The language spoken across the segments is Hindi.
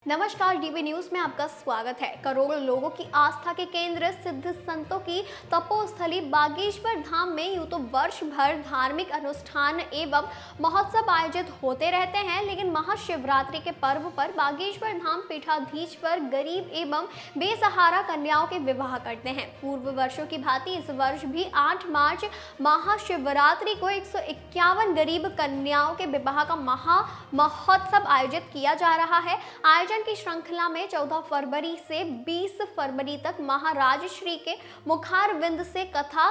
नमस्कार, डीबी न्यूज में आपका स्वागत है। करोड़ों लोगों की आस्था के केंद्र सिद्ध संतों की तपोस्थली बागेश्वर धाम में यूं तो वर्ष भर धार्मिक अनुष्ठान एवं महोत्सव आयोजित होते रहते हैं, लेकिन महाशिवरात्रि के पर्व पर बागेश्वर धाम पीठाधीश पर गरीब एवं बेसहारा कन्याओं के विवाह करते हैं। पूर्व वर्षों की भांति इस वर्ष भी 8 मार्च महाशिवरात्रि को 151 गरीब कन्याओं के विवाह का महा महोत्सव आयोजित किया जा रहा है। आयोजन की श्रृंखला में 14 फरवरी से 20 फरवरी तक महाराज श्री के मुखारविंद से कथा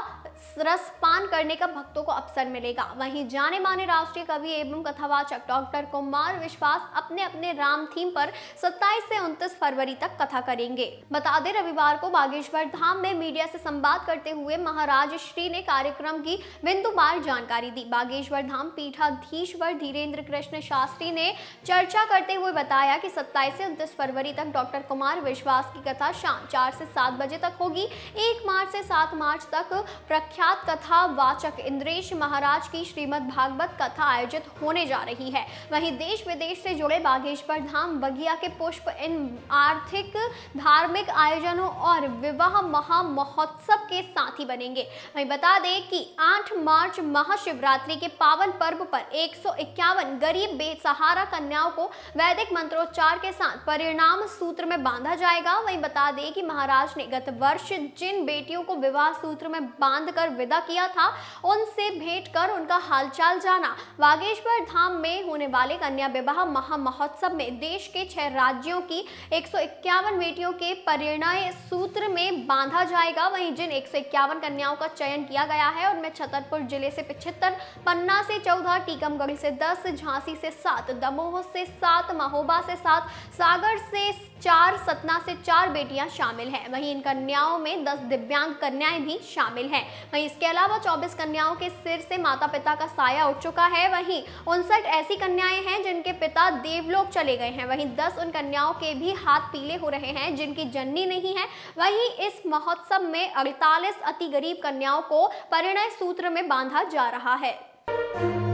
रसपान करने का भक्तों को अवसर मिलेगा। वहीं जाने माने राष्ट्रीय कवि एवं कथावाचक डॉक्टर कुमार विश्वास अपने अपने राम थीम पर 27 से 29 फरवरी तक कथा करेंगे। बता दें, रविवार को बागेश्वर धाम में मीडिया से संवाद करते हुए महाराज श्री ने कार्यक्रम की बिंदुवार जानकारी दी। बागेश्वर धाम पीठाधीश्वर धीरेन्द्र कृष्ण शास्त्री ने चर्चा करते हुए बताया कि 27 से 29 फरवरी तक डॉक्टर कुमार विश्वास की कथा शाम 4 से 7 बजे तक होगी। 1 मार्च से 7 मार्च तक प्रख्यात कथा वाचक इंद्रेश महाराज की श्रीमद् भागवत कथा आयोजित होने जा रही है। वहीं देश विदेश से जुड़े बागेश्वर धाम बगिया के पुष्प इन आर्थिक धार्मिक आयोजनों और विवाह महा महोत्सव के साथी बनेंगे। वहीं बता दें कि 8 मार्च महाशिवरात्रि के पावन पर्व पर 151 गरीब बेसहारा कन्याओं को वैदिक मंत्रोच्चार के साथ परिणाम सूत्र में बांधा जाएगा। वहीं बता दें कि महाराज ने गत वर्ष जिन बेटियों को विवाह सूत्र में बांधकर विदा किया था, उनसे भेंट कर उनका हालचाल जाना। बागेश्वर धाम में होने वाले कन्या विवाह महा महोत्सव में देश के 6 राज्यों की 151 बेटियों के परिणय सूत्र में बांधा जाएगा। वहीं जिन 151 कन्याओं का चयन किया गया है, उनमें छतरपुर जिले से 75, पन्ना से 14, टीकमगढ़ से 10, झांसी से 7, दमोह से 7, महोबा से 7, सागर से 4, सतना से 4 बेटियां शामिल हैं। वहीं इन कन्याओं में 10 दिव्यांग कन्याएं भी शामिल हैं। वहीं इसके अलावा 24 कन्याओं के सिर से माता पिता का साया उठ चुका है। वहीं 59 ऐसी कन्याएं हैं जिनके पिता देवलोक चले गए हैं। वहीं 10 उन कन्याओं के भी हाथ पीले हो रहे हैं जिनकी जननी नहीं है। वहीं इस महोत्सव में 48 अति गरीब कन्याओं को परिणय सूत्र में बांधा जा रहा है।